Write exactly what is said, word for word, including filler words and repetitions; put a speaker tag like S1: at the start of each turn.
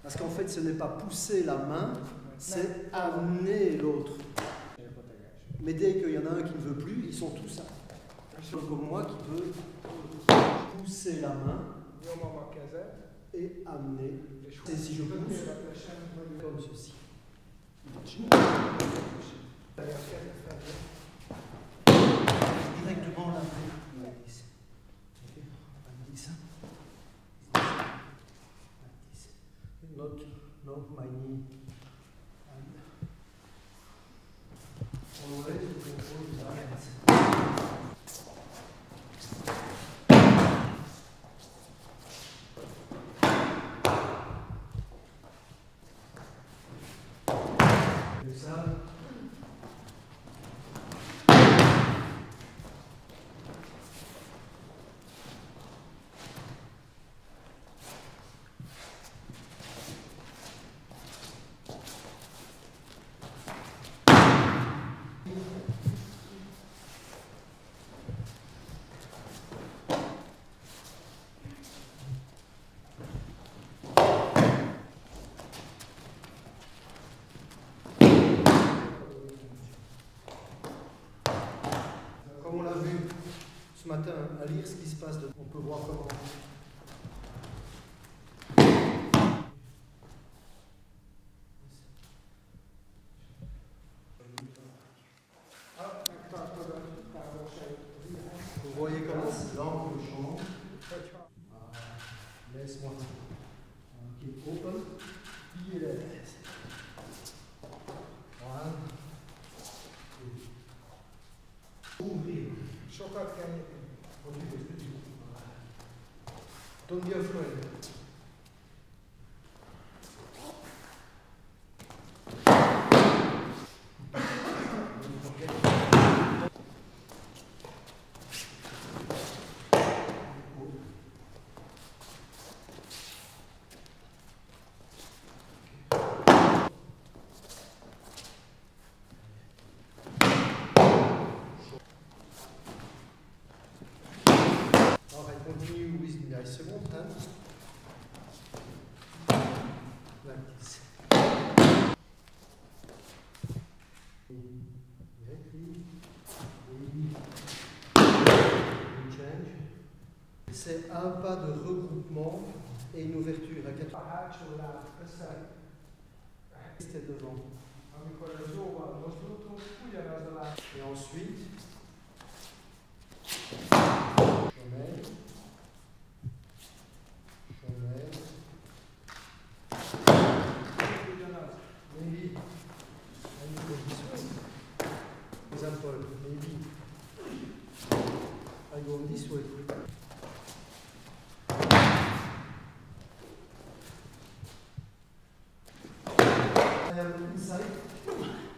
S1: Parce qu'en fait, ce n'est pas pousser la main, c'est amener l'autre. Mais dès qu'il y en a un qui ne veut plus, ils sont tous comme moi qui peut pousser la main et amener. Et si je pousse, comme ceci. Directement là. Not, not my knee. And always control the balance. Comme ça. Comme on l'a vu ce matin à lire ce qui se passe, on peut voir comment. Vous voyez comment l'angle change. Ah, laisse-moi. Ok, open. Plier la tête. Voilà. Ouvrir. Don't be afraid. Continue with the second hand, like this. C'est un pas de regroupement et une ouverture à quatre. C'était devant. Et ensuite, Chomel. Maybe, for example, maybe I go this way. I am inside.